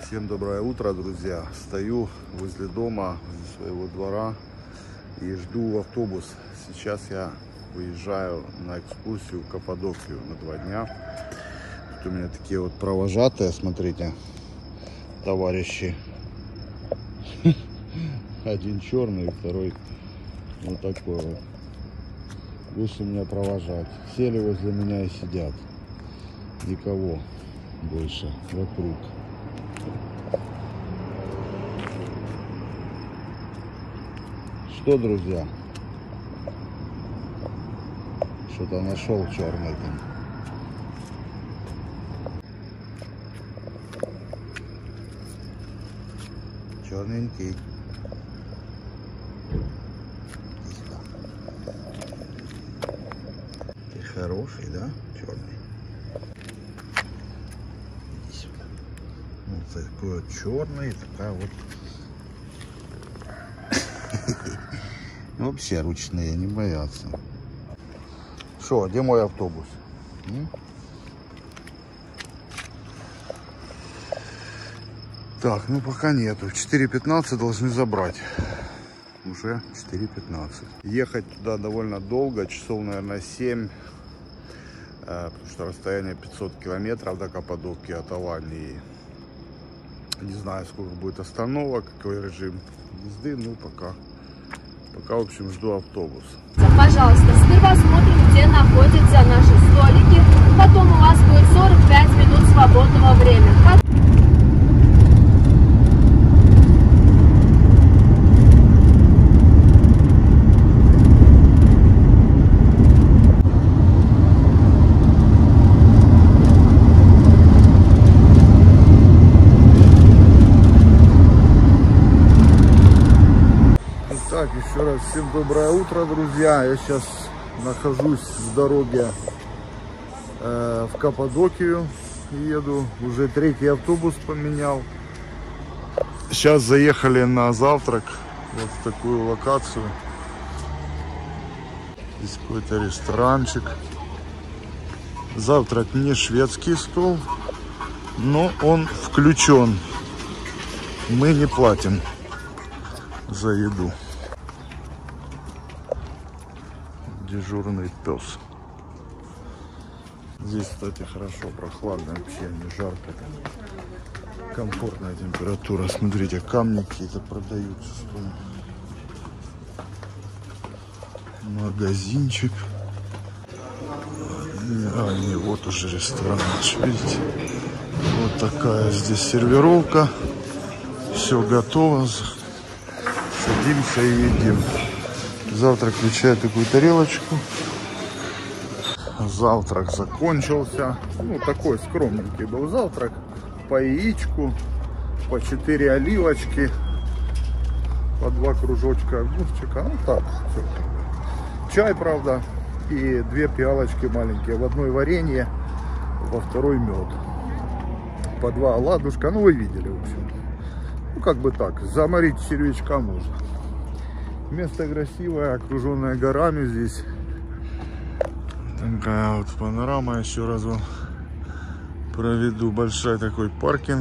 Всем доброе утро, друзья. Стою возле дома, возле своего двора и жду автобус. Сейчас я выезжаю на экскурсию в Каппадокию на 2 дня. Тут у меня такие вот провожатые, смотрите, товарищи. Один черный, второй вот такой вот. Вышли меня провожать. Сели возле меня и сидят. Никого больше вокруг. Что, друзья? Что-то нашел черный там. Черненький. Ты хороший, да? Черный. Иди сюда. Вот такой вот черный, такая вот. Вообще ручные не боятся. Что, где мой автобус? Так, ну пока нету. В 4:15 должны забрать. Уже 4:15. Ехать туда довольно долго, часов, наверное, 7. Потому что расстояние 500 километров до Каппадокии от Алании. Не знаю, сколько будет остановок, какой режим езды, ну пока, в общем, жду автобус. Пожалуйста, сперва смотрим, где находятся наши столики, потом у вас будет 45 минут свободного времени. Так, еще раз всем доброе утро, друзья. Я сейчас нахожусь в дороге в Каппадокию. Еду, уже 3-й автобус поменял. Сейчас заехали на завтрак вот в такую локацию. Здесь какой-то ресторанчик. Завтрак не шведский стол, но он включен. Мы не платим за еду. Дежурный пес. Здесь, кстати, хорошо, прохладно, вообще не жарко. Комфортная температура. Смотрите, камни какие-то продаются. Магазинчик. Не, вот уже ресторан, видите. Вот такая здесь сервировка. Все готово. Садимся и едим. Завтрак включает такую тарелочку. Завтрак закончился. Ну, такой скромненький был завтрак. По яичку, по 4 оливочки, по 2 кружочка огурчика. Ну так, все. Чай, правда, и 2 пиалочки маленькие. В одной варенье, во второй мед. По 2 оладушка. Ну, вы видели, в общем. Ну, как бы так, заморить червячка можно. Место красивое, окруженное горами здесь. Такая вот панорама. Еще раз вам проведу. Большой такой паркинг.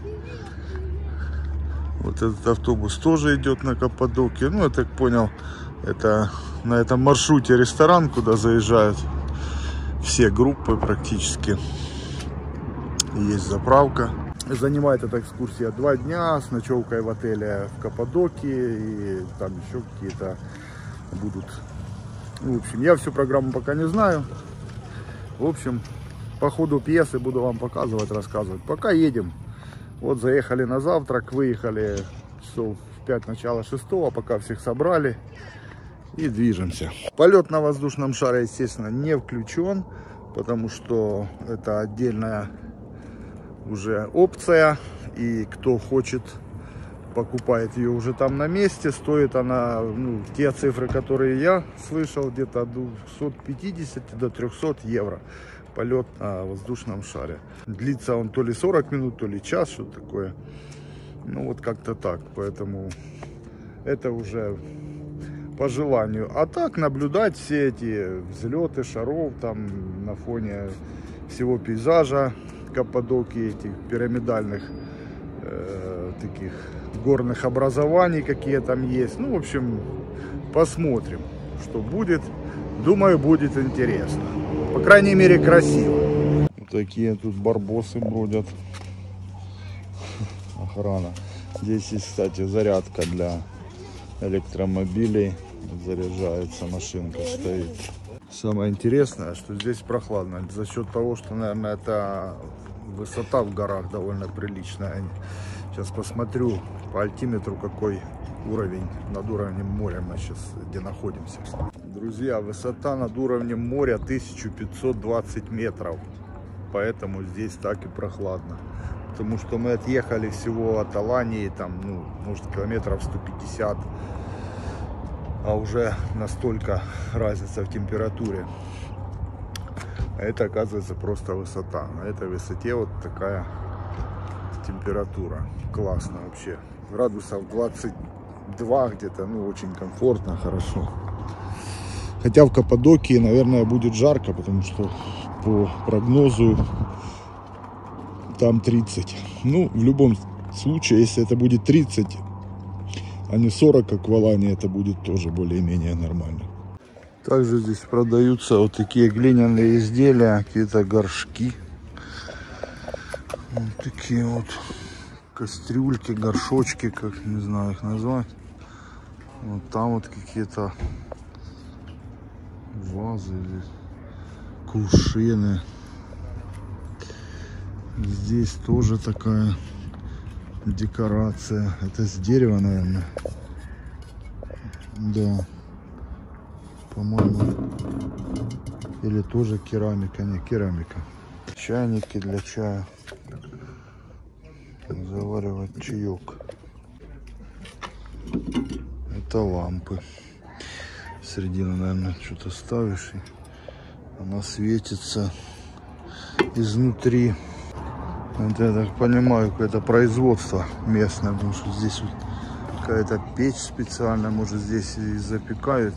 Вот этот автобус тоже идет на Каппадокию. Ну, я так понял, это на этом маршруте ресторан, куда заезжают все группы практически. Есть заправка. Занимает эта экскурсия 2 дня с ночевкой в отеле в Каппадокии, и там еще какие-то будут. В общем, я всю программу пока не знаю. В общем, по ходу пьесы буду вам показывать, рассказывать. Пока едем. Вот заехали на завтрак, выехали часов в 5, начало 6, пока всех собрали и движемся. Полет на воздушном шаре, естественно, не включен, потому что это отдельная уже опция, и кто хочет, покупает ее уже там на месте. Стоит она, ну, те цифры, которые я слышал, где-то от 250 до 300 евро полет на воздушном шаре. Длится он то ли 40 минут, то ли час, что-то такое. Ну вот как-то так, поэтому это уже по желанию. А так наблюдать все эти взлеты шаров там на фоне всего пейзажа Каппадокии, этих пирамидальных таких горных образований, какие там есть. Ну, в общем, посмотрим, что будет. Думаю, будет интересно. По крайней мере, красиво. Вот такие тут барбосы бродят. Охрана. Здесь есть, кстати, зарядка для электромобилей. Заряжается, машинка стоит. Самое интересное, что здесь прохладно. За счет того, что, наверное, это высота в горах довольно приличная. Сейчас посмотрю по альтиметру, какой уровень над уровнем моря мы сейчас где находимся. Друзья, высота над уровнем моря 1520 метров. Поэтому здесь так и прохладно. Потому что мы отъехали всего от Алании, там, ну, может, километров 150. А уже настолько разница в температуре. А это, оказывается, просто высота. На этой высоте вот такая температура. Классно вообще. Градусов 22 где-то, ну, очень комфортно, хорошо. Хотя в Каппадокии, наверное, будет жарко, потому что по прогнозу там 30. Ну, в любом случае, если это будет 30, а не 40, как в Алании, это будет тоже более-менее нормально. Также здесь продаются вот такие глиняные изделия, какие-то горшки. Вот такие вот кастрюльки, горшочки, как не знаю их назвать. Вот там вот какие-то вазы, кувшины. Здесь тоже такая декорация. Это с дерева, наверное. Да. По-моему. Или тоже керамика. Не, керамика. Чайники для чая. Заваривать чаек. Это лампы. Середину, наверное, что-то ставишь, и она светится изнутри. Это, я так понимаю, какое-то производство местное, потому что здесь вот какая-то печь специальная, может, здесь и запекают.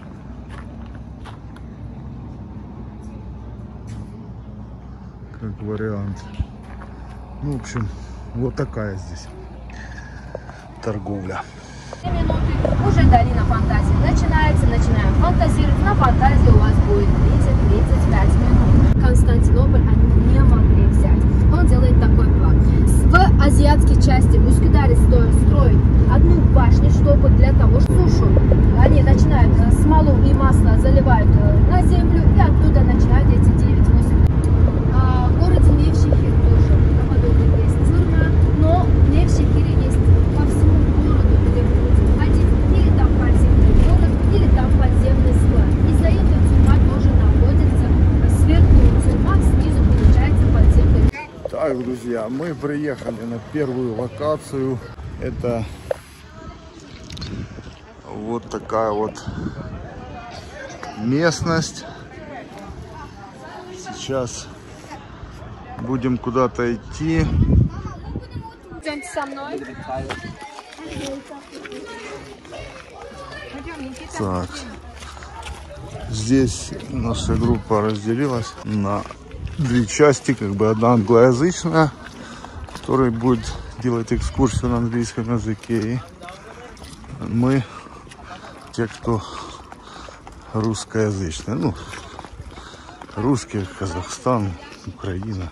Как вариант. Ну, в общем, вот такая здесь торговля. Минуты, уже долина фантазии начинается, начинаем фантазировать. На фантазии у вас будет 30-35 минут. Константинополь они не могли взять. Он делает такой план. В азиатской части в Üsküdar'е строят одну башню, чтобы для того, чтобы сушу. Они начинают смолу и масло заливают на землю, и оттуда начинают эти 9-8. В городе Невшехир тоже Каппадокия есть тюрьма, но в Невшехире есть по всему городу, где будет один или там подземный город, или там подземный склад. Из-за этого тюрьма тоже находится сверху тюрьма, снизу получается подземный. Так, друзья, мы приехали на первую локацию. Это вот такая вот местность. Сейчас будем куда-то идти. Идемте со мной. Так, здесь наша группа разделилась на две части, как бы одна англоязычная, которая будет делать экскурсию на английском языке, и мы те, кто русскоязычные, ну, русские, Казахстан, Украина.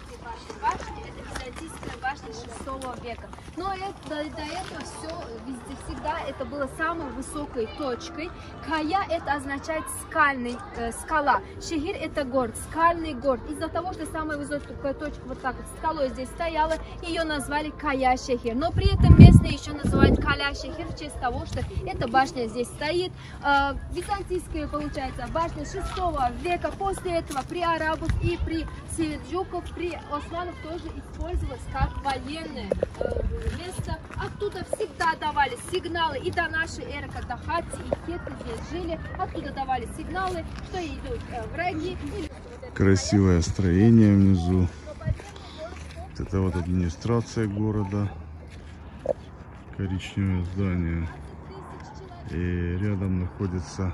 Века. Но до этого все везде всегда это было самой высокой точкой. Кая это означает скальный, скала. Шехир это город, скальный город. Из-за того, что самая высокая точка вот так вот скалой здесь стояла, ее назвали Кая Шехир. Но при этом местные еще называют Каля Шехир в честь того, что эта башня здесь стоит. Византийская, получается, башня 6 века. После этого при арабах и при селджуках, при османах тоже использовалась как военное место. Оттуда всегда давали сигналы, и до нашей эры, когда хатти и хетты здесь жили, оттуда давали сигналы, что идут враги. Красивое строение внизу. Это вот администрация города. Коричневое здание. И рядом находится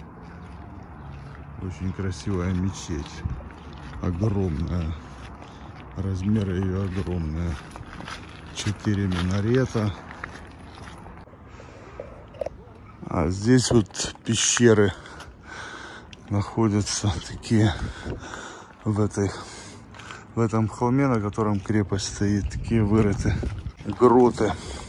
очень красивая мечеть. Огромная. Размеры ее огромные. 4 минарета. А здесь вот пещеры находятся такие в этом холме, на котором крепость стоит, такие вырыты гроты.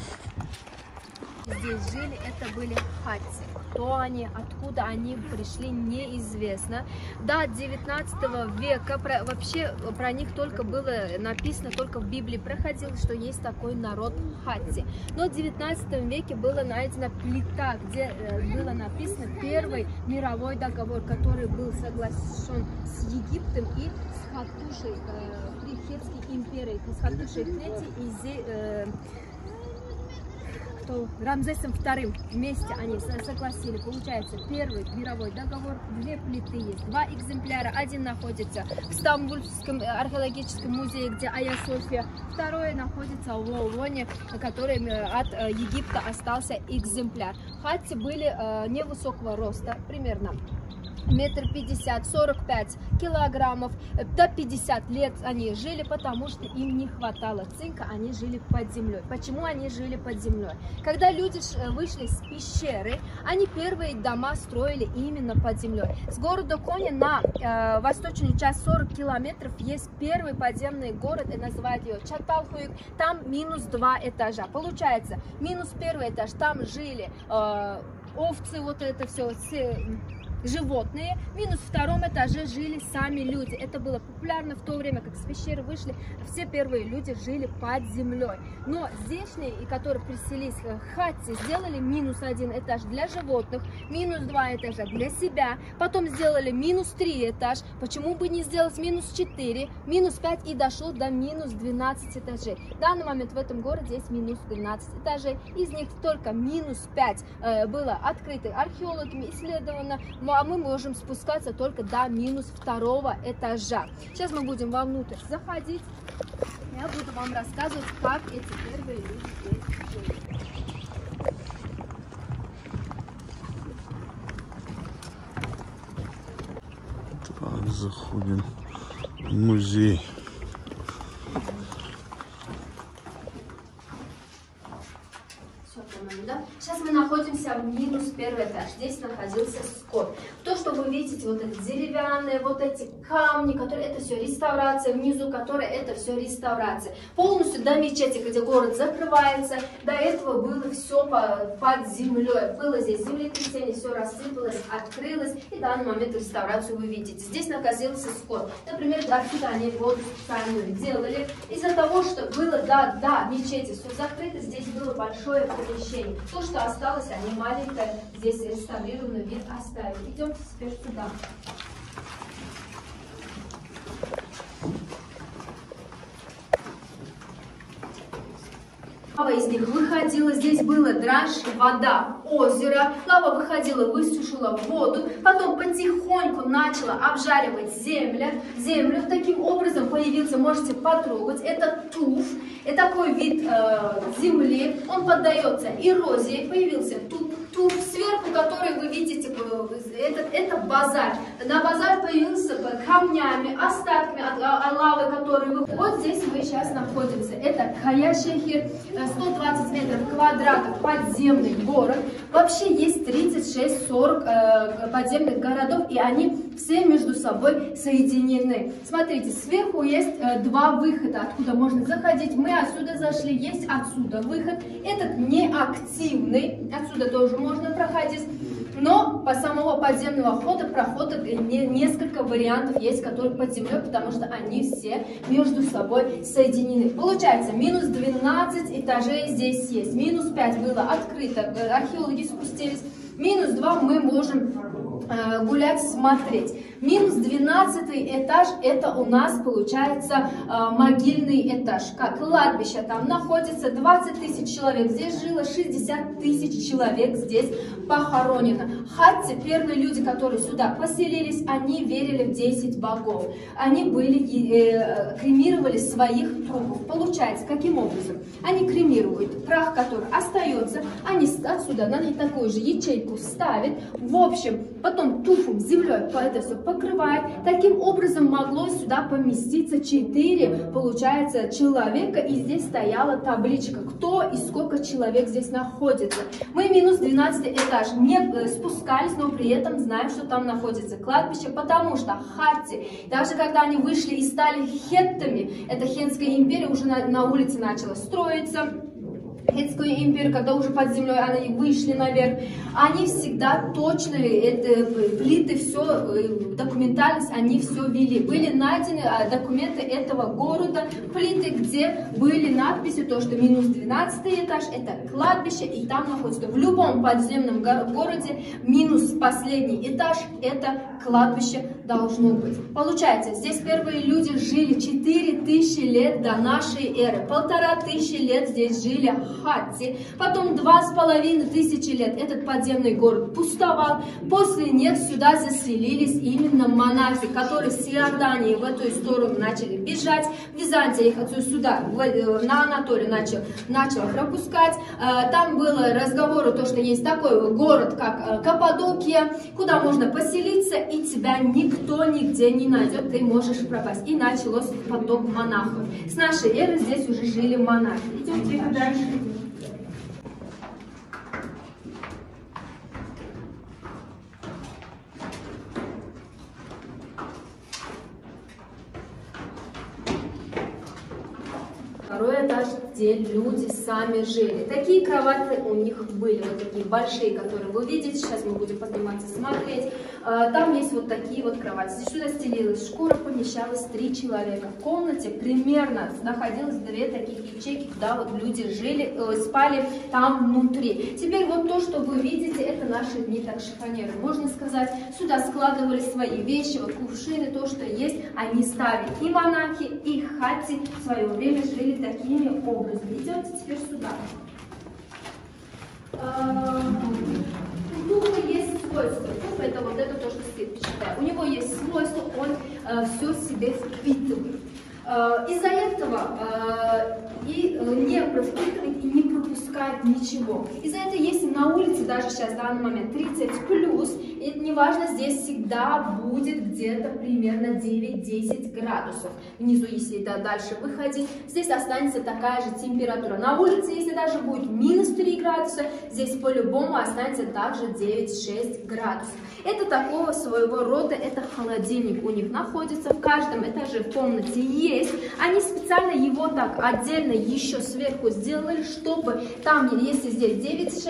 Здесь жили, это были хатти. Кто они, откуда они пришли, неизвестно. До 19 века вообще про них только было написано, только в Библии проходило, что есть такой народ хатти. Но в 19 веке была найдена плита, где было написано первый мировой договор, который был соглашен с Египтом и с Хаттушей, при Хетской империи, с Хаттушей III и Рамзесом II вместе они согласили. Получается, первый мировой договор, 2 плиты есть, 2 экземпляра. Один находится в Стамбульском археологическом музее, где Айя София. Второй находится в Вавилоне, который от Египта остался экземпляр. Хатти были невысокого роста, примерно 1,50 м, 45 килограммов, до 50 лет они жили, потому что им не хватало цинка, они жили под землей. Почему они жили под землей? Когда люди вышли из пещеры, они первые дома строили именно под землей. С города Кони на восточную часть 40 километров есть первый подземный город, и называют его Чаталхуик, там -2 этажа. Получается, -1 этаж, там жили овцы, вот это все, животные, -2 этаже жили сами люди. Это было популярно в то время, как с пещеры вышли, все первые люди жили под землей. Но здешние, и которые приселились хатти, сделали -1 этаж для животных, -2 этажа для себя, потом сделали -3 этаж, почему бы не сделать -4, -5 и дошло до -12 этажей. В данный момент в этом городе есть -12 этажей, из них только -5 было открыто археологами, исследовано, а мы можем спускаться только до -2 этажа. Сейчас мы будем вовнутрь заходить. Я буду вам рассказывать, как эти первые люди здесь жили. Так, заходим в музей. Сейчас мы находимся в -1 этаж. Здесь находился скот. То, что вы видите, вот эти деревянные, вот эти камни, которые это все реставрация, внизу которой это все реставрация. Полностью до мечети, где город закрывается, до этого было все под землей. Было здесь землетрясение, все рассыпалось, открылось, и в данный момент реставрацию вы видите. Здесь находился скот. Например, отсюда они воду специальную делали. Из-за того, что было до мечети все закрыто, здесь было большое помещение. То, что осталось, они маленькое, здесь реставрированный вид оставили. Идемте теперь сюда. Лава из них выходила, здесь была дрожь, вода, озеро, лава выходила, высушила воду, потом потихоньку начала обжаривать землю, таким образом появился, можете потрогать, это туф, это такой вид земли, он поддается эрозии, появился туф сверху, который вы видите, это базальт. На базальт появился камнями, остатками от лавы, которые вы... Вот здесь мы сейчас находимся, это Кая-Шехир, 120 метров квадратов, подземный город. Вообще есть 36-40 подземных городов, и они все между собой соединены. Смотрите, сверху есть 2 выхода, откуда можно заходить. Мы отсюда зашли, есть отсюда выход. Этот неактивный, отсюда тоже можно проходить. Но по самого подземного прохода несколько вариантов есть, которые под землей, потому что они все между собой соединены. Получается, -12 этажей здесь есть, -5 было открыто, археологи спустились, -2 мы можем гулять, смотреть. -12 этаж, это у нас получается могильный этаж, как кладбище. Там находится 20 тысяч человек, здесь жило 60 тысяч человек, здесь похоронено. Хатти, первые люди, которые сюда поселились, они верили в 10 богов. Они кремировали своих трупов. Получается, каким образом? Они кремируют прах, который остается, они отсюда на такую же ячейку ставят. В общем, потом туфом, землей это все покрывает. Таким образом могло сюда поместиться 4, получается, человека, и здесь стояла табличка, кто и сколько человек здесь находится. Мы минус 12 этаж не спускались, но при этом знаем, что там находится кладбище, потому что хатти, даже когда они вышли и стали хеттами, это Хеттская империя уже на улице начала строиться, Хеттскую империю, когда уже под землей они вышли наверх, они всегда точно, плиты, все, документальность, они все вели. Были найдены документы этого города, плиты, где были надписи, то, что минус 12 этаж, это кладбище, и там находится в любом подземном городе минус последний этаж, это кладбище должно быть. Получается, здесь первые люди жили 4000 лет до нашей эры, 1500 лет здесь жили хатти, потом 2500 лет этот подземный город пустовал, после них сюда заселились именно монахи, которые с Иордании в эту сторону начали бежать, Византия их отсюда сюда, на Анатолию начала пропускать, там было разговоры, то, что есть такой город, как Каппадокия, куда можно поселиться, и тебя никто нигде не найдет, ты можешь пропасть. И началось поток монахов. С нашей эры здесь уже жили монахи. Идемте дальше. Второй этаж, где люди сами жили. Такие кровати у них были, вот такие большие, которые вы видите. Сейчас мы будем подниматься, смотреть. Там есть вот такие вот кровати. Здесь сюда стелилась шкура, помещалось 3 человека. В комнате примерно находилось 2 таких ячейки, куда вот люди жили, спали там внутри. Теперь вот то, что вы видите, это наши дни так шифонеры. Можно сказать, сюда складывали свои вещи, вот кувшины, то, что есть, они ставили. И монахи, и хатти в свое время жили такими образами. Идемте теперь сюда. У духа есть свойство. Дух это вот это то, что свет почитает. У него есть свойство, он все себе впитывает. Из-за этого и не впитывает и не пропускает ничего. Из-за этого, если на улице даже сейчас в данный момент 30+, и неважно, здесь всегда будет где-то примерно 9-10 градусов. Внизу, если дальше выходить, здесь останется такая же температура. На улице, если даже будет минус 3 градуса, здесь по-любому останется также 9-6 градусов. Это такого своего рода, это холодильник у них находится. В каждом этаже в комнате есть. Они специально его так отдельно еще сверху сделали, чтобы там, если здесь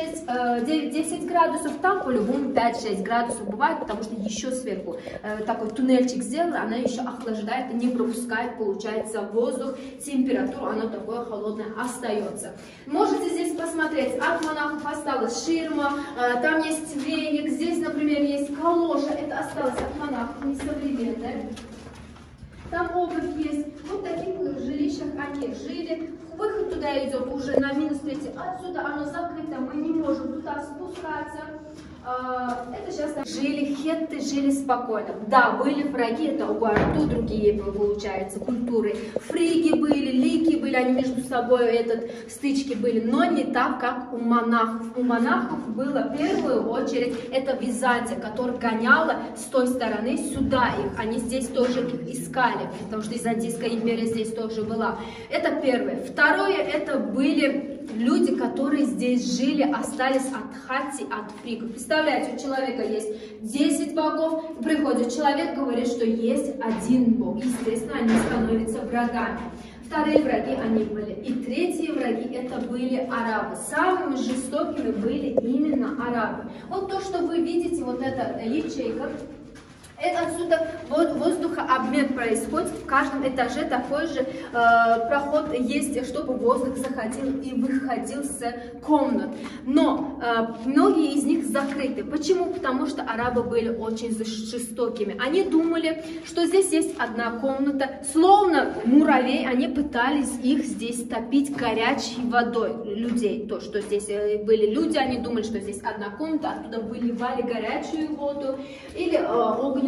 9-10 градусов, там по-любому 5-6 градусов бывает, потому что еще сверху такой туннельчик сделали, она еще охлаждает и не пропускает, получается, воздух, температуру, оно такое холодное остается. Можете здесь посмотреть, от монахов осталась ширма, там есть веник, здесь, например, есть калоша, это осталось от монахов, несовременное. Там обувь есть. Вот в таких жилищах они жили. Выход туда идет уже на минус 3. Отсюда оно закрыто, мы не можем туда спускаться. Это сейчас жили хетты, жили спокойно. Да, были враги, это угарту, другие, получается, культуры. Фриги были, лики были, они между собой стычки были, но не так, как у монахов. У монахов было в первую очередь это Византия, которая гоняла с той стороны сюда их. Они здесь тоже их искали, потому что Византийская империя здесь тоже была. Это первое. Второе, это были люди, которые здесь жили, остались от хатти, от фригов. Представляете, у человека есть 10 богов, приходит человек, говорит, что есть один бог. Естественно, они становятся врагами. Вторые враги они были. И третьи враги это были арабы. Самыми жестокими были именно арабы. Вот то, что вы видите, вот эта ячейка, это отсюда воздухообмен происходит. В каждом этаже такой же проход есть, чтобы воздух заходил и выходил с комнат. Но многие из них закрыты. Почему? Потому что арабы были очень жестокими. Они думали, что здесь есть одна комната. Словно муравей, они пытались их здесь топить горячей водой. Людей, то, что здесь были люди, они думали, что здесь одна комната, оттуда выливали горячую воду или огненную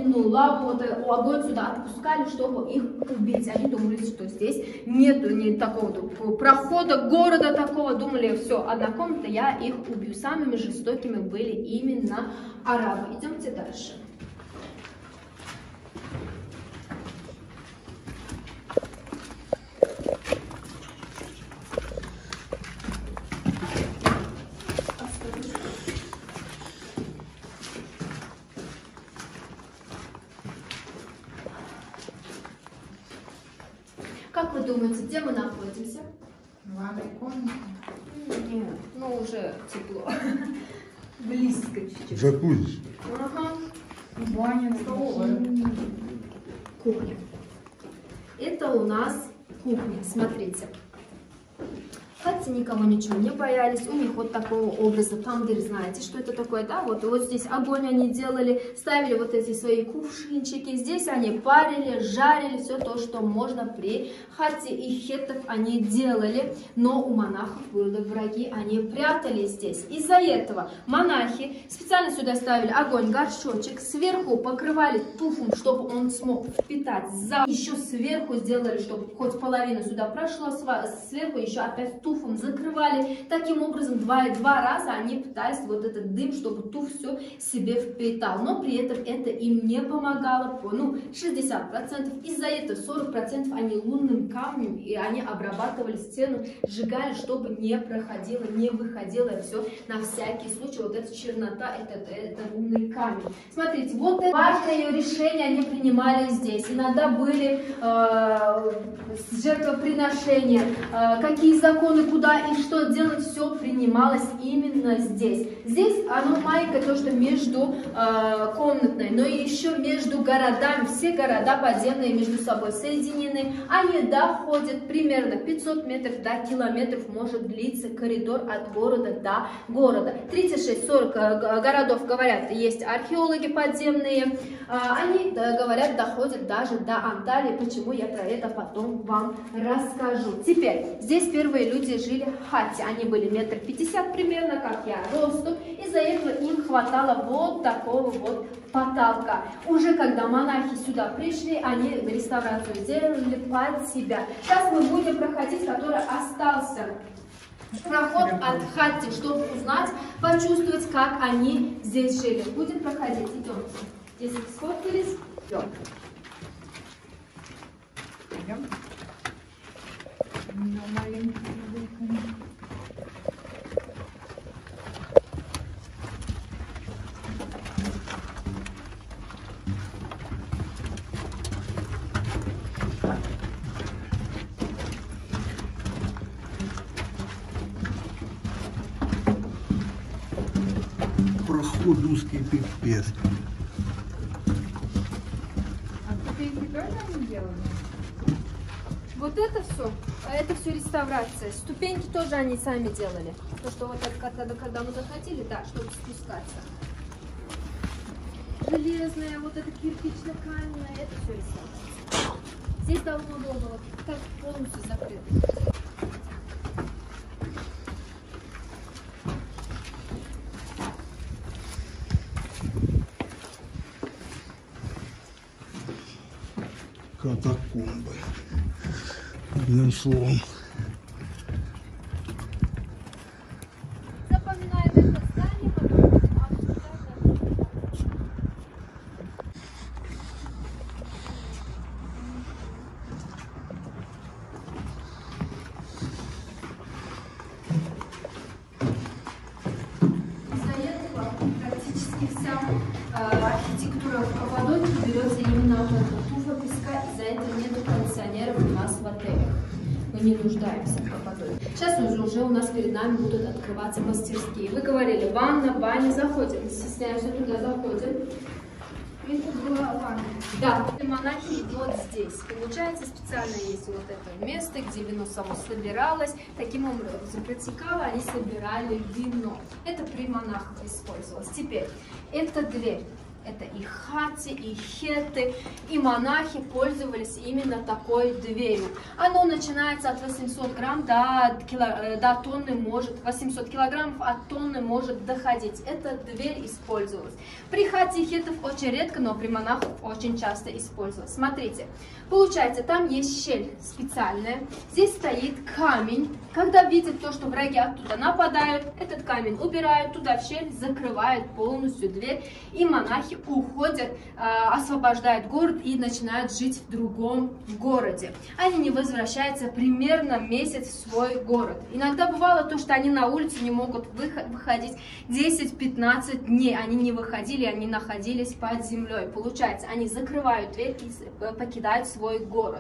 огненную лаву, вот огонь сюда отпускали, чтобы их убить. Они думали, что здесь нету ни такого прохода, города такого. Думали, все, одна комната, я их убью. Самыми жестокими были именно арабы. Идемте дальше. Как вы думаете, где мы находимся? В ванной комнате. Нет, ну уже тепло. Близко чуть-чуть. Джакузи. Ага. Баня, столовая. Кухня. Это у нас кухня, смотрите. Хатти никого ничего не боялись, у них вот такого образа тандыр, знаете, что это такое, да, вот здесь огонь они делали, ставили вот эти свои кувшинчики, здесь они парили, жарили, все то, что можно при хатти и хеттов они делали, но у монахов были враги, они прятались здесь. Из-за этого монахи специально сюда ставили огонь, горшочек, сверху покрывали туфом, чтобы он смог впитать запах, еще сверху сделали, чтобы хоть половина сюда прошла, сверху еще опять туфом закрывали. Таким образом, два раза они пытались вот этот дым, чтобы туф все себе впитал. Но при этом это им не помогало. Ну, 60%. Из-за этого 40% они лунным камнем, и они обрабатывали стену, сжигали, чтобы не проходило, не выходило все на всякий случай. Вот эта чернота, это лунный камень. Смотрите, вот это важное решение они принимали здесь. Иногда были жертвоприношения, какие законы, куда и что делать, все принималось именно здесь. Здесь оно маленькое, то, что между комнатной, но и еще между городами. Все города подземные между собой соединены. Они доходят примерно 500 метров до километров, может длиться коридор от города до города. 36-40 городов, говорят, есть археологи подземные. Они, говорят, доходят даже до Анталии. Почему, я про это потом вам расскажу. Теперь, здесь первые люди жили в хатте. Они были 1,50 м примерно, как я, росту. Из-за этого им хватало вот такого вот потолка. Уже когда монахи сюда пришли, они реставрацию сделали под себя. Сейчас мы будем проходить, который остался проход от хатти, чтобы узнать, почувствовать, как они здесь жили. Будем проходить. Идемте. Здесь сфоткались. Идем. Идем. Но маленький. Проход узкий пипец. А ступеньки тоже они делали? Вот это все реставрация. Ступеньки тоже они сами делали. То, что вот это, когда мы заходили, да, чтобы спускаться. Железное, вот это кирпично-каменное, это все реставрация. Здесь давно было так полностью закрыто. Катакомбы. Одним словом. Запоминаем это здание, потом будем обсуждать. Из-за этого практически вся архитектура в Каппадокии берется именно от туфа песка. Из-за этого нету кондиционеров у нас в отелях. Мы не нуждаемся в Каппадокии. Сейчас уже у нас перед нами будут открываться мастерские. Вы говорили, ванна, баня, заходим. Не стесняемся, туда заходим. Это была ванна. Да, монахи вот здесь. Получается, специально есть вот это место, где вино само собиралось. Таким образом протекало, они собирали вино. Это при монахах использовалось. Теперь, это дверь. это и хати, и хеты, и монахи пользовались именно такой дверью. Оно начинается от 800 грамм до тонны, может, 800 килограммов от тонны может доходить. Эта дверь использовалась. При хати и хетов очень редко, но при монахах очень часто использовалась. Смотрите, получается, там есть щель специальная, здесь стоит камень. Когда видят то, что враги оттуда нападают, этот камень убирают туда в щель, закрывают полностью дверь, и монахи уходят, освобождают город и начинают жить в другом городе. Они не возвращаются примерно месяц в свой город. Иногда бывало то, что они на улицу не могут выходить 10-15 дней. Они не выходили, они находились под землей. Получается, они закрывают дверь и покидают свой город.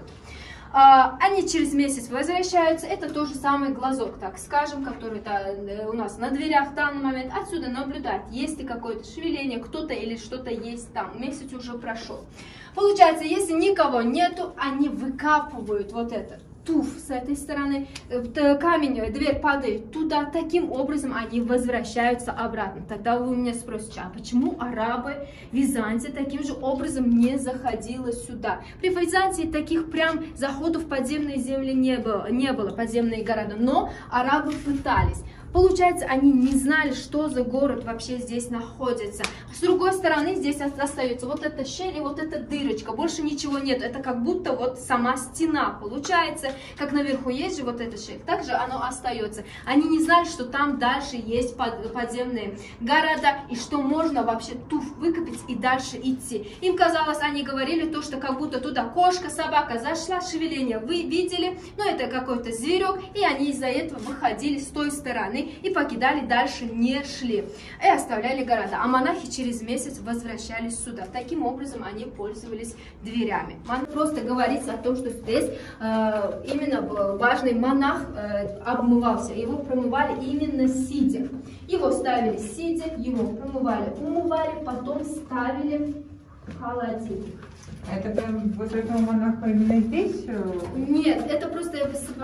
Они через месяц возвращаются. Это тот же самый глазок, так скажем, который у нас на дверях в данный момент. Отсюда наблюдать, есть ли какое-то шевеление, кто-то или что-то есть там. Месяц уже прошел. Получается, если никого нету, они выкапывают вот это. Туф с этой стороны, камень, дверь падает туда, таким образом они возвращаются обратно. Тогда вы у меня спросите, а почему арабы Византии таким же образом не заходила сюда? При Византии таких прям заходов в подземные земли не было, подземные города, но арабы пытались. Получается, они не знали, что за город вообще здесь находится. С другой стороны, здесь остается вот эта щель и вот эта дырочка. Больше ничего нет. Это как будто вот сама стена. Получается, как наверху есть же вот эта щель, так же оно остается. Они не знали, что там дальше есть подземные города и что можно вообще туф выкопать и дальше идти. Им казалось, они говорили то, что как будто туда кошка, собака зашла, шевеление вы видели, но это какой-то зверек, и они из-за этого выходили с той стороны и покидали, дальше не шли, и оставляли города. А монахи через месяц возвращались сюда. Таким образом они пользовались дверями. Просто говорится о том, что здесь именно важный монах обмывался. Его промывали именно сидя. Его ставили сидя, его промывали, умывали, потом ставили в холодильник. Это прям вот этого монаха именно здесь? Нет, это просто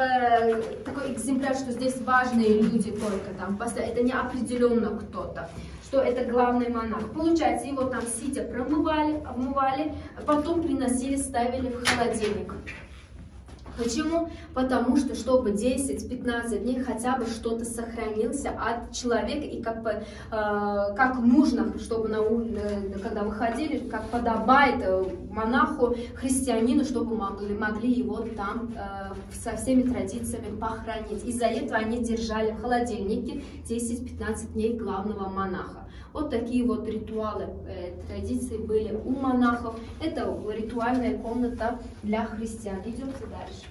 такой экземпляр, что здесь важные люди только там. Это не определенно кто-то, что это главный монах. Получается, его там сидя промывали, обмывали, потом приносили, ставили в холодильник. Почему? Потому что, чтобы 10-15 дней хотя бы что-то сохранился от человека, и как нужно, чтобы когда выходили, как подобает монаху, христианину, чтобы могли его там со всеми традициями похоронить. Из-за этого они держали в холодильнике 10-15 дней главного монаха. Вот такие вот ритуалы, традиции были у монахов. Это ритуальная комната для христиан. Идемте дальше.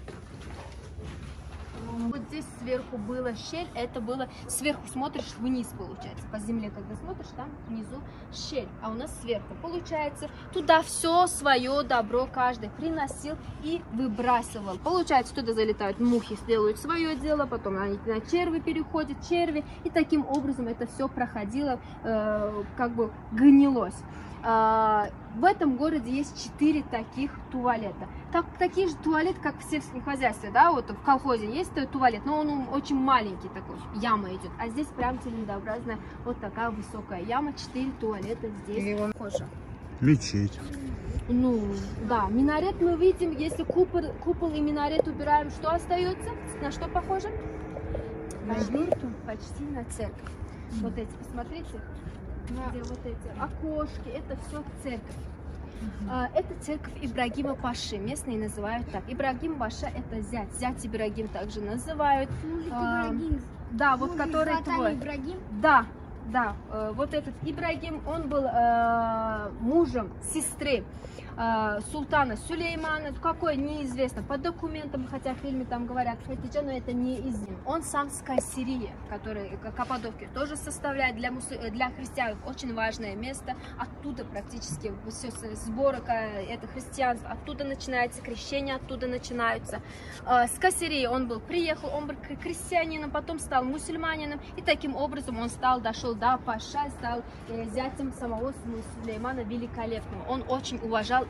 Вот здесь сверху была щель, это было сверху смотришь вниз, получается, по земле, когда смотришь, там внизу щель, а у нас сверху, получается, туда все свое добро каждый приносил и выбрасывал. Получается, туда залетают мухи, сделают свое дело, потом они на черви переходят, черви, и таким образом это все проходило, как бы гнилось. В этом городе есть 4 таких туалета. Такие же туалеты, как в сельском хозяйстве, да, вот в колхозе есть туалет, но он очень маленький такой, яма идет. А здесь прям цилиндрообразная вот такая высокая яма, 4 туалета здесь. Мечеть. Ну, да, минарет мы видим, если купол и минарет убираем, что остается? На что похоже? На юрту, почти на церковь. Вот эти, посмотрите. Где вот эти окошки, это все церковь. Это церковь Ибрагима Паши, местные называют так. Ибрагим Паша это зять, зять Ибрагим также называют. Да, вот который твой. Да, да, вот этот Ибрагим, он был мужем сестры султана Сулеймана, какой неизвестно, по документам, хотя в фильме там говорят Хатиджа, но это не из них. Он сам с Кайсерии, который Каппадокия тоже составляет для христиан очень важное место. Оттуда практически все сборы это христианство, оттуда начинается крещение, оттуда начинаются. С Кайсерии он приехал, он был крестьянином, потом стал мусульманином, и таким образом он дошел до Паша, стал зятем самого Сулеймана великолепного. Он очень уважал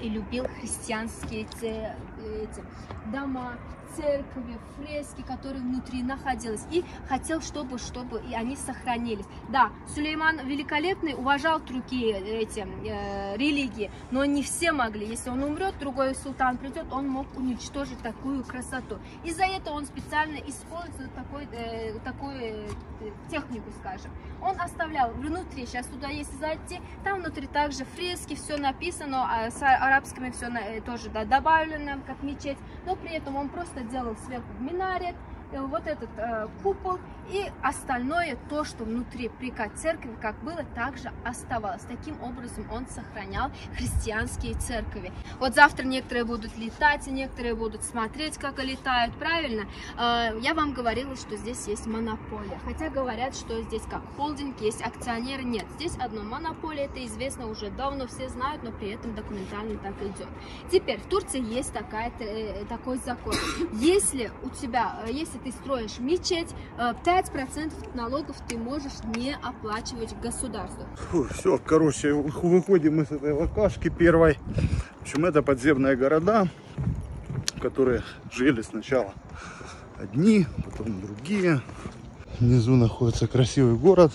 и любил христианские эти дома, церкви, фрески, которые внутри находились, и хотел, чтобы и они сохранились. Да, Сулейман великолепный, уважал другие религии, но не все могли. Если он умрет, другой султан придет, он мог уничтожить такую красоту. Из-за этого он специально использует такую технику, скажем. Он оставлял внутри, сейчас туда если зайти, там внутри также фрески, все написано, с арабскими все тоже добавлено, как мечеть, но при этом он просто делал сверху минарет, вот этот купол, и остальное, то, что внутри при церкви, как было, также оставалось. Таким образом он сохранял христианские церкви. Вот завтра некоторые будут летать, и некоторые будут смотреть, как летают, правильно? Я вам говорила, что здесь есть монополия. Хотя говорят, что здесь как холдинг, есть акционеры. Нет, здесь одно монополия, это известно уже давно, все знают, но при этом документально так идет. Теперь в Турции есть такой закон. Если ты строишь мечеть, 5% налогов ты можешь не оплачивать государству. Все, короче, выходим мы с этой локашки первой. В общем, это подземные города, которые жили сначала одни, потом другие. Внизу находится красивый город.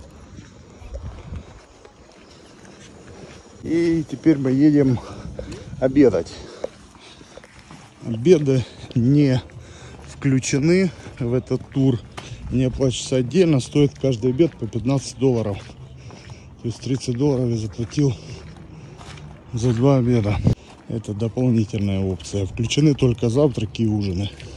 И теперь мы едем обедать. Обеды не включены в этот тур, не оплачивается отдельно, стоит каждый обед по $15. То есть $30 я заплатил за 2 обеда. Это дополнительная опция. Включены только завтраки и ужины.